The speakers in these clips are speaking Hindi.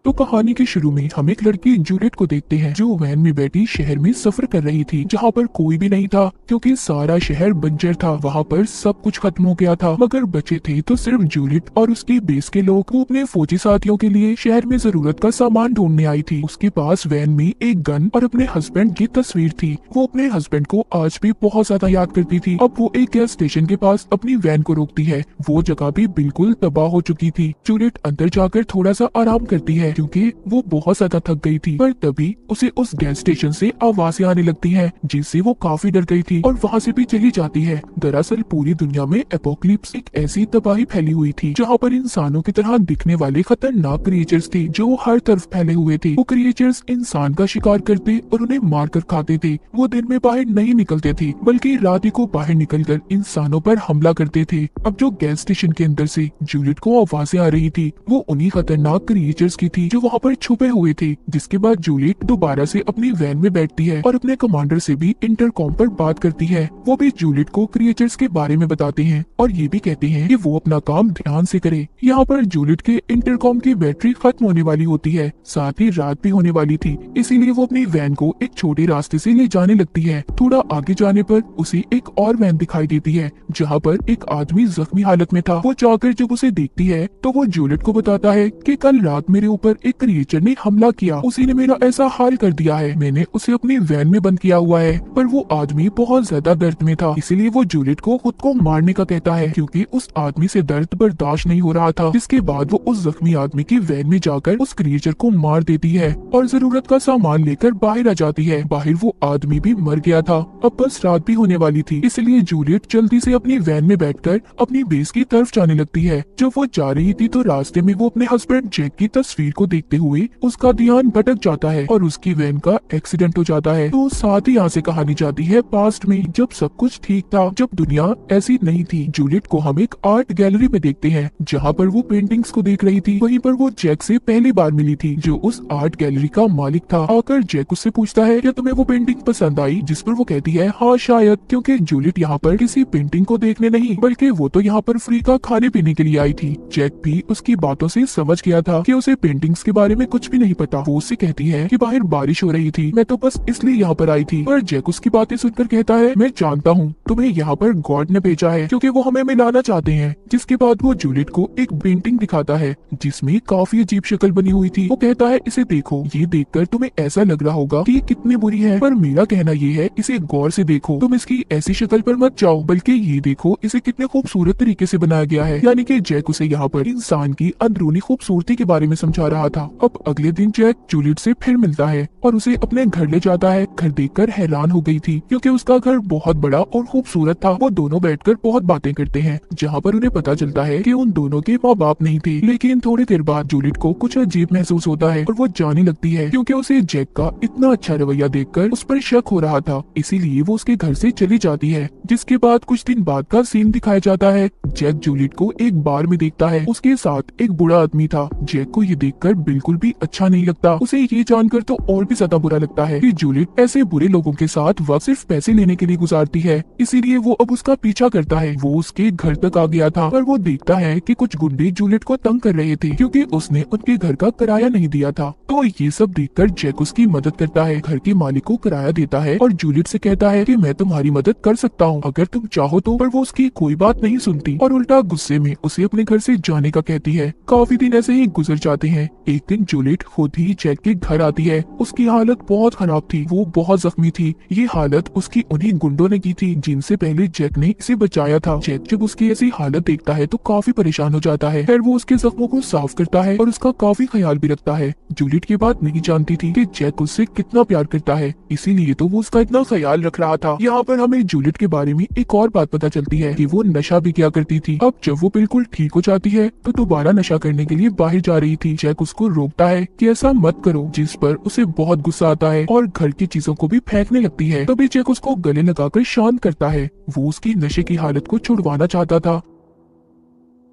तो कहानी के शुरू में हम एक लड़की जूलियट को देखते हैं जो वैन में बैठी शहर में सफर कर रही थी जहाँ पर कोई भी नहीं था क्योंकि सारा शहर बंजर था। वहाँ पर सब कुछ खत्म हो गया था मगर बचे थे तो सिर्फ जूलियट और उसकी बेस के लोग। वो अपने फौजी साथियों के लिए शहर में जरूरत का सामान ढूंढने आई थी। उसके पास वैन में एक गन और अपने हस्बैंड की तस्वीर थी। वो अपने हस्बैंड को आज भी बहुत ज्यादा याद करती थी। अब वो एक गैस स्टेशन के पास अपनी वैन को रोकती है। वो जगह भी बिल्कुल तबाह हो चुकी थी। जूलियट अंदर जाकर थोड़ा सा आराम करती है क्योंकि वो बहुत ज्यादा थक गई थी। पर तभी उसे उस गैस स्टेशन से आवाजें आने लगती हैं जिससे वो काफी डर गई थी और वहाँ से भी चली जाती है। दरअसल पूरी दुनिया में एपोक्लिप्स एक ऐसी तबाही फैली हुई थी जहाँ पर इंसानों की तरह दिखने वाले खतरनाक क्रिएचर्स थे जो हर तरफ फैले हुए थे। वो क्रिएचर्स इंसान का शिकार करते और उन्हें मार कर खाते थे। वो दिन में बाहर नहीं निकलते थे बल्कि रात को बाहर निकलकर इंसानों पर हमला करते थे। अब जो गैस स्टेशन के अंदर से जूलियट को आवाजें आ रही थी वो उन्हीं खतरनाक क्रिएचर्स की थी जो वहाँ पर छुपे हुए थे। जिसके बाद जूलियट दोबारा से अपनी वैन में बैठती है और अपने कमांडर से भी इंटरकॉम पर बात करती है। वो भी जूलियट को क्रिएचर्स के बारे में बताते हैं और ये भी कहते हैं कि वो अपना काम ध्यान से करे। यहाँ पर जूलियट के इंटरकॉम की बैटरी खत्म होने वाली होती है, साथ ही रात भी होने वाली थी, इसीलिए वो अपनी वैन को एक छोटे रास्ते से ले जाने लगती है। थोड़ा आगे जाने पर उसे एक और वैन दिखाई देती है जहाँ पर एक आदमी जख्मी हालत में था। वो जाकर जब उसे देखती है तो वो जूलियट को बताता है कि कल रात मेरे ऊपर एक क्रिएचर ने हमला किया, उसी ने मेरा ऐसा हाल कर दिया है। मैंने उसे अपनी वैन में बंद किया हुआ है। पर वो आदमी बहुत ज्यादा दर्द में था, इसीलिए वो जूलियट को खुद को मारने का कहता है क्योंकि उस आदमी से दर्द बर्दाश्त नहीं हो रहा था। जिसके बाद वो उस जख्मी आदमी की वैन में जाकर उस क्रिएचर को मार देती है और जरूरत का सामान लेकर बाहर आ जाती है। बाहर वो आदमी भी मर गया था। अब बस रात भी होने वाली थी, इसलिए जूलियट जल्दी से अपनी वैन में बैठकर अपनी बेस की तरफ जाने लगती है। जब वो जा रही थी तो रास्ते में वो अपने हस्बैंड जैक की तस्वीर को देखते हुए उसका ध्यान भटक जाता है और उसकी वैन का एक्सीडेंट हो जाता है। तो साथ ही यहाँ से कहानी जाती है पास्ट में, जब सब कुछ ठीक था, जब दुनिया ऐसी नहीं थी। जूलियट को हम एक आर्ट गैलरी में देखते हैं जहाँ पर वो पेंटिंग्स को देख रही थी। वहीं पर वो जैक से पहली बार मिली थी जो उस आर्ट गैलरी का मालिक था। आकर जैक उससे पूछता है क्या तुम्हें वो पेंटिंग पसंद आई, जिस पर वो कहती है हाँ शायद, क्योंकि जूलियट यहाँ पर किसी पेंटिंग को देखने नहीं बल्कि वो तो यहाँ पर फ्री का खाने पीने के लिए आई थी। जैक भी उसकी बातों से समझ गया था कि उसे पेंटिंग्स के बारे में कुछ भी नहीं पता। वो उससे कहती है कि बाहर बारिश हो रही थी, मैं तो बस इसलिए यहाँ पर आई थी। पर जैक उसकी बातें सुनकर कहता है मैं जानता हूँ तुम्हें यहाँ पर गॉड ने भेजा है क्योंकि वो हमें मिलाना चाहते हैं। जिसके बाद वो जूलियट को एक पेंटिंग दिखाता है जिसमें काफी अजीब शक्ल बनी हुई थी। वो कहता है इसे देखो, ये देखकर तुम्हें ऐसा लग रहा होगा कि ये कितनी बुरी है, पर मेरा कहना ये है इसे गौर से देखो, तुम इसकी ऐसी शक्ल पर मत जाओ बल्कि ये देखो इसे कितने खूबसूरत तरीके से बनाया गया है। यानी कि जैक उसे यहाँ पर इंसान की अंदरूनी खूबसूरती के बारे में समझा रहा था। अब अगले दिन जैक जूलियट से फिर मिलता है और उसे अपने घर ले जाता है। घर देखकर हैरान हो गई थी क्योंकि उसका घर बहुत बड़ा और खूबसूरत था। वो दोनों बैठकर बहुत बातें करते हैं जहाँ पर उन्हें पता चलता है कि उन दोनों के माँ बाप नहीं थे। लेकिन थोड़ी देर बाद जूलियट को कुछ अजीब महसूस होता है और वो जाने लगती है क्योंकि उसे जैक का इतना अच्छा रवैया देखकर उस पर शक हो रहा था, इसीलिए वो उसके घर से चली जाती है। जिसके बाद कुछ दिन बाद का सीन दिखाया जाता है। जैक जूलियट को एक बार में देखता है, उसके साथ एक बूढ़ा आदमी था। जैक को ये देखकर बिल्कुल भी अच्छा नहीं लगता। उसे ये जानकर तो और भी ज्यादा बुरा लगता है कि जूलियट ऐसे बुरे लोगों के साथ वक्त सिर्फ पैसे लेने के लिए गुजारती है, इसीलिए वो अब उसका पीछा करता है। वो उसके घर तक आ गया था पर वो देखता है कि कुछ गुंडे जूलियट को तंग कर रहे थे क्योंकि उसने उनके घर का किराया नहीं दिया था। तो ये सब देखकर जैक उसकी मदद करता है, घर के मालिक को किराया देता है और जूलियट से कहता है कि मैं तुम्हारी मदद कर सकता हूँ अगर तुम चाहो तो। पर वो उसकी कोई बात नहीं सुनती और उल्टा गुस्से में उसे अपने घर से जाने का कहती है। काफी दिन ऐसे ही गुजर जाते हैं। एक दिन जूलियट खुद ही जैक के घर आती है। उसकी हालत बहुत खराब थी, वो बहुत जख्मी थी। ये हालत उसकी उन्हीं गुंडों ने की थी जिनसे पहले जैक ने इसे बचाया था। जैक जब उसकी ऐसी हालत देखता है तो काफी परेशान हो जाता है। फिर वो उसके जख्मों को साफ करता है और उसका काफी ख्याल भी रखता है। जूलियट की बात नहीं जानती थी कि जैक उससे कितना प्यार करता है, इसीलिए तो वो उसका इतना ख्याल रख रहा था। यहाँ पर हमें जूलियट के बारे में एक और बात पता चलती है कि वो नशा भी किया करती थी। अब जब वो बिल्कुल ठीक हो जाती है तो दोबारा नशा करने के लिए बाहर जा रही थी। जैक उसको रोकता है कि ऐसा मत करो, जिस पर उसे बहुत गुस्सा आता है और घर की चीजों को भी फेंकने लगती है। तभी जैक उसको गले लगाकर शांत करता है। वो उसकी नशे की हालत को छुड़वाना चाहता था।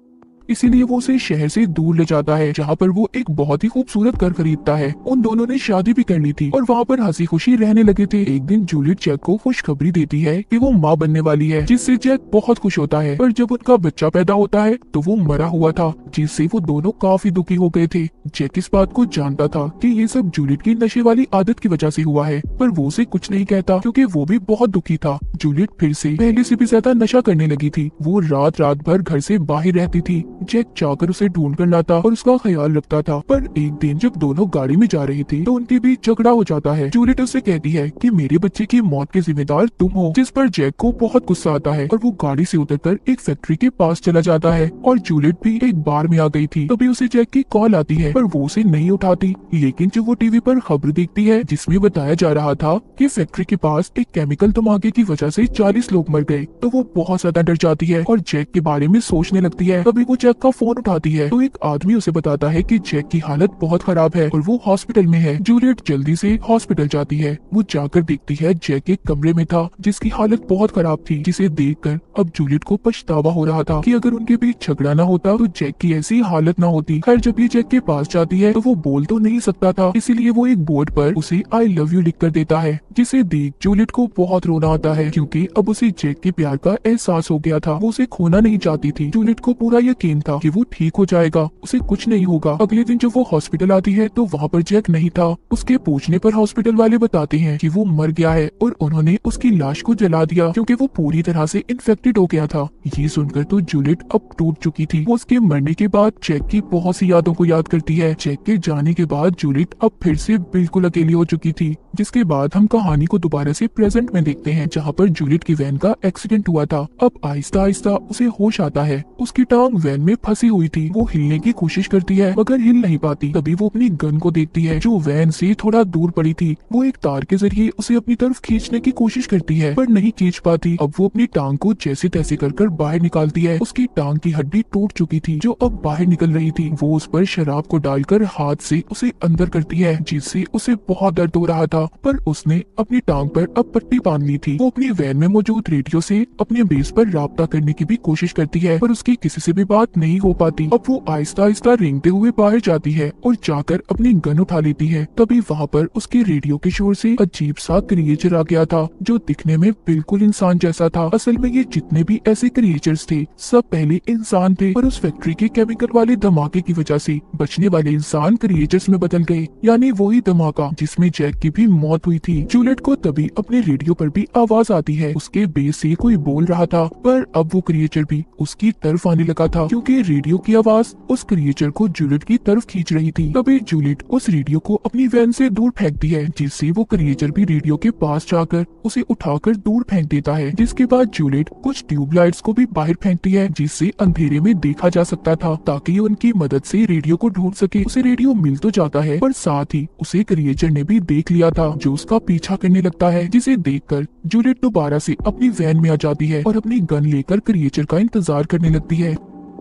इसीलिए वो उसे शहर से दूर ले जाता है, जहाँ पर वो एक बहुत ही खूबसूरत घर खरीदता है। उन दोनों ने शादी भी कर ली थी और वहाँ पर हंसी खुशी रहने लगे थे। एक दिन जूलियट जैक को खुशखबरी देती है कि वो माँ बनने वाली है, जिससे जैक बहुत खुश होता है। पर जब उनका बच्चा पैदा होता है तो वो मरा हुआ था, जिससे वो दोनों काफी दुखी हो गए थे। जैक इस बात को जानता था कि ये सब जूलियट की नशे वाली आदत की वजह से हुआ है, पर वो उसे कुछ नहीं कहता क्योंकि वो भी बहुत दुखी था। जूलियट फिर से पहले से भी ज्यादा नशा करने लगी थी। वो रात रात भर घर से बाहर रहती थी। जैक जाकर उसे ढूंढ कर लाता और उसका ख्याल रखता था। पर एक दिन जब दोनों गाड़ी में जा रही थी तो उनके बीच झगड़ा हो जाता है। जूलियट उससे कहती है कि मेरे बच्चे की मौत के जिम्मेदार तुम हो, जिस पर जैक को बहुत गुस्सा आता है और वो गाड़ी से उतरकर एक फैक्ट्री के पास चला जाता है। और जूलियट भी एक बार में आ गई थी। तभी उसे जैक की कॉल आती है, पर वो उसे नहीं उठाती। लेकिन जब वो टीवी पर खबर देखती है जिसमें बताया जा रहा था कि फैक्ट्री के पास एक केमिकल धमाके की वजह से 40 लोग मर गए, तो वो बहुत ज्यादा डर जाती है और जैक के बारे में सोचने लगती है। तभी वो जैक का फोन उठाती है तो एक आदमी उसे बताता है कि जैक की हालत बहुत खराब है और वो हॉस्पिटल में है। जूलियट जल्दी से हॉस्पिटल जाती है। वो जाकर देखती है जैक एक कमरे में था जिसकी हालत बहुत खराब थी, जिसे देखकर अब जूलियट को पछतावा हो रहा था कि अगर उनके बीच झगड़ा न होता तो जैक की ऐसी हालत न होती। खैर जब ये जैक के पास जाती है तो वो बोल तो नहीं सकता था, इसीलिए वो एक बोर्ड पर उसे आई लव यू लिख कर देता है, जिसे देख जूलियट को बहुत रोना आता है क्योंकि अब उसे जैक के प्यार का एहसास हो गया था। वो उसे खोना नहीं चाहती थी। जूलियट को पूरा यकीन था कि वो ठीक हो जाएगा, उसे कुछ नहीं होगा। अगले दिन जब वो हॉस्पिटल आती है तो वहाँ पर जैक नहीं था। उसके पूछने पर हॉस्पिटल वाले बताते हैं कि वो मर गया है और उन्होंने उसकी लाश को जला दिया क्योंकि वो पूरी तरह से इन्फेक्टेड हो गया था। ये सुनकर तो जूलियट अब टूट चुकी थी। वो उसके मरने के बाद जैक की बहुत सी यादों को याद करती है। जैक के जाने के बाद जूलियट अब फिर से बिल्कुल अकेली हो चुकी थी, जिसके बाद हम कहानी को दोबारा से प्रेजेंट में देखते हैं, जहाँ पर जूलियट की वैन का एक्सीडेंट हुआ था। अब आहिस्ता आहिस्ता उसे होश आता है। उसकी टांग वैन में फंसी हुई थी। वो हिलने की कोशिश करती है मगर हिल नहीं पाती। तभी वो अपनी गन को देखती है जो वैन से थोड़ा दूर पड़ी थी। वो एक तार के जरिए उसे अपनी तरफ खींचने की कोशिश करती है पर नहीं खींच पाती। अब वो अपनी टांग को जैसे तैसे कर बाहर निकालती है। उसकी टांग की हड्डी टूट चुकी थी जो अब बाहर निकल रही थी। वो उस पर शराब को डालकर हाथ से उसे अंदर करती है, जिससे उसे बहुत दर्द हो रहा था। पर उसने अपनी टांग पर अब पट्टी बांध ली थी। वो अपनी वैन में मौजूद रेडियो से अपने बेस पर राब्ता करने की भी कोशिश करती है, पर उसकी किसी से भी बात नहीं हो पाती। अब वो आहिस्ता आहिस्ता रेंगते हुए बाहर जाती है और जाकर अपनी गन उठा लेती है। तभी वहाँ पर उसके रेडियो के शोर से अजीब सा क्रिएचर आ गया था जो दिखने में बिल्कुल इंसान जैसा था। असल में ये जितने भी ऐसे क्रिएचर्स थे सब पहले इंसान थे, पर उस फैक्ट्री के केमिकल वाले धमाके की वजह से बचने वाले इंसान क्रिएचर्स में बदल गए, यानी वही धमाका जिसमें जैक की भी मौत हुई थी। जूलियट को तभी अपने रेडियो पर भी आवाज आती है। उसके बेस से कोई बोल रहा था, पर अब वो क्रिएचर भी उसकी तरफ आने लगा था क्योंकि रेडियो की आवाज उस क्रिएचर को जूलियट की तरफ खींच रही थी। तभी जूलियट उस रेडियो को अपनी वैन से दूर फेंकती है, जिससे वो क्रिएचर भी रेडियो के पास जाकर उसे उठाकर दूर फेंक देता है। जिसके बाद जूलियट कुछ ट्यूबलाइट्स को भी बाहर फेंकती है, जिससे अंधेरे में देखा जा सकता था, ताकि उनकी मदद से रेडियो को ढूंढ सके। उसे रेडियो मिल तो जाता है, पर साथ ही उसे क्रिएचर ने भी देख लिया था जो उसका पीछा करने लगता है, जिसे देखकर जूलियट दोबारा से अपनी वैन में आ जाती है और अपनी गन लेकर क्रिएचर का इंतजार करने लगती है।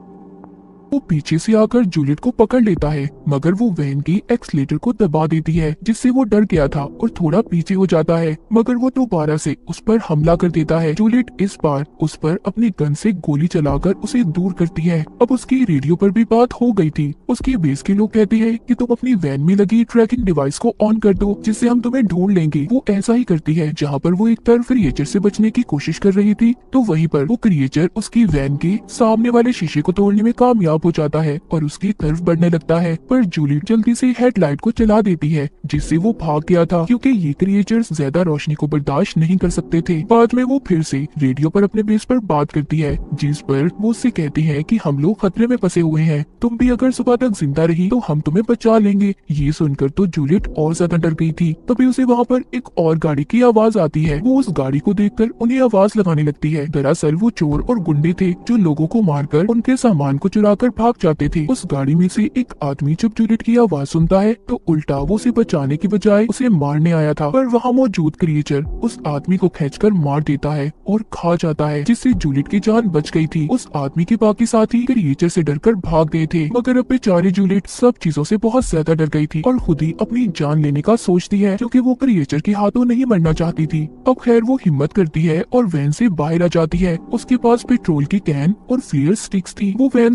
वो पीछे से आकर जूलियट को पकड़ लेता है, मगर वो वैन की एक्सीलेटर को दबा देती है, जिससे वो डर गया था और थोड़ा पीछे हो जाता है, मगर वो दोबारा से उस पर हमला कर देता है। जूलियट इस बार उस पर अपनी गन से गोली चलाकर उसे दूर करती है। अब उसकी रेडियो पर भी बात हो गई थी। उसके बेस के लोग कहते हैं कि तुम अपनी वैन में लगी ट्रैकिंग डिवाइस को ऑन कर दो, जिससे हम तुम्हें ढूंढ लेंगे। वो ऐसा ही करती है। जहाँ पर वो एक तरफ क्रिएचर से बचने की कोशिश कर रही थी, तो वहीं पर वो क्रिएचर उसकी वैन के सामने वाले शीशे को तोड़ने में कामयाब हो जाता है और उसकी तरफ बढ़ने लगता है। पर जूलियट जल्दी से हेडलाइट को चला देती है, जिससे वो भाग गया था क्योंकि ये क्रिएचर्स ज्यादा रोशनी को बर्दाश्त नहीं कर सकते थे। बाद में वो फिर से रेडियो पर अपने बेस पर बात करती है, जिस पर वो उससे कहती है कि हम लोग खतरे में फंसे हुए हैं, तुम भी अगर सुबह तक जिंदा रही तो हम तुम्हें बचा लेंगे। ये सुनकर तो जूलियट और ज्यादा डर गई थी। तभी उसे वहाँ पर एक और गाड़ी की आवाज आती है। वो उस गाड़ी को देखकर उन्हें आवाज लगाने लगती है। दरअसल वो चोर और गुंडे थे जो लोगों को मारकर उनके सामान को चुराकर भाग जाते थे। उस गाड़ी में से एक आदमी जब जूलियट की आवाज सुनता है तो उल्टा वो उसे बचाने की बजाय उसे मारने आया था, पर वहाँ मौजूद क्रिएचर उस आदमी को खींचकर मार देता है और खा जाता है, जिससे जूलियट की जान बच गई थी। उस आदमी के बाकी साथी क्रिएचर से डरकर भाग गए थे, मगर अब बेचारी जूलियट सब चीजों से बहुत ज्यादा डर गई थी और खुद ही अपनी जान लेने का सोचती है, क्योंकि वो क्रिएचर के हाथों नहीं मरना चाहती थी। अब खैर वो हिम्मत करती है और वैन से बाहर आ जाती है। उसके पास पेट्रोल की कैन और फ्लेयर स्टिक्स थी। वो वैन से कुछ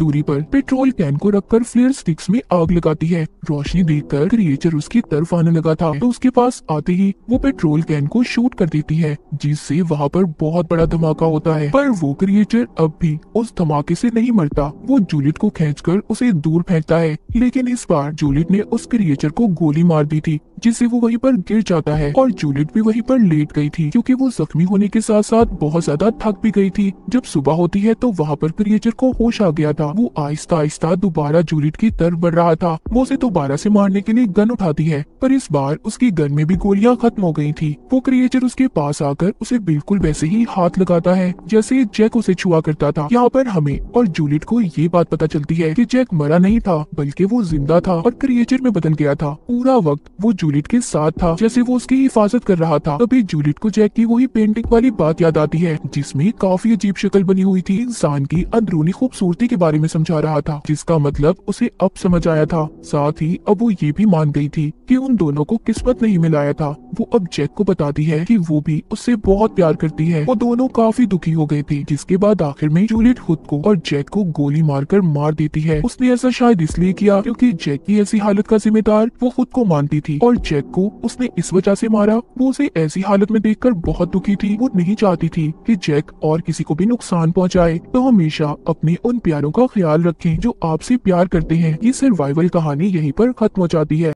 दूरी पर पेट्रोल कैन को रखकर फ्लेयर स्टिक्स में आग लगाती है। रोशनी देखकर क्रिएचर उसकी तरफ आने लगा था तो उसके पास आते ही वो पेट्रोल कैन को शूट कर देती है, जिससे वहाँ पर बहुत बड़ा धमाका होता है। पर वो क्रिएचर अब भी उस धमाके से नहीं मरता। वो जूलियट को खींचकर उसे दूर फेंकता है, लेकिन इस बार जूलियट ने उस क्रिएचर को गोली मार दी थी, जिससे वो वहीं पर गिर जाता है और जूलियट भी वहीं पर लेट गई थी, क्योंकि वो जख्मी होने के साथ साथ बहुत ज्यादा थक भी गई थी। जब सुबह होती है तो वहाँ पर क्रिएचर को होश आ गया था। वो आहिस्ता आहिस्ता दोबारा जूलियट की तरफ बढ़ रहा था। वो उसे दोबारा से मारने के लिए गन उठाती है, पर इस बार उसकी गन में भी गोलियां खत्म हो गई थी। वो क्रिएचर उसके पास आकर उसे बिल्कुल वैसे ही हाथ लगाता है जैसे जैक उसे छुआ करता था। यहाँ पर हमें और जूलियट को ये बात पता चलती है कि जैक मरा नहीं था, बल्कि वो जिंदा था और क्रिएचर में बदल गया था। पूरा वक्त वो जूलियट के साथ था, जैसे वो उसकी हिफाजत कर रहा था। तभी जूलियट को जैक की वही पेंटिंग वाली बात याद आती है, जिसमें काफी अजीब शक्ल बनी हुई थी, इंसान की अंदरूनी खूबसूरती के बारे में समझा रहा था, जिसका मतलब उसे अब समझ आया था। साथ ही अब वो ये भी मान गई थी कि उन दोनों को किस्मत नहीं मिलाया था। वो अब जैक को बताती है कि वो भी उससे बहुत प्यार करती है। वो दोनों काफी दुखी हो गए थे, जिसके बाद आखिर में जूलियट खुद को और जैक को गोली मारकर मार देती है। उसने ऐसा शायद इसलिए किया क्योंकि जैक की ऐसी हालत का जिम्मेदार वो खुद को मानती थी, और जैक को उसने इस वजह से मारा। वो उसे ऐसी हालत में देखकर बहुत दुखी थी। वो नहीं चाहती थी कि जैक और किसी को भी नुकसान पहुंचाए। तो हमेशा अपने उन प्यारों का ख्याल रखें जो आपसे प्यार करते हैं। ये सर्वाइवल कहानी यहीं पर खत्म हो जाती है।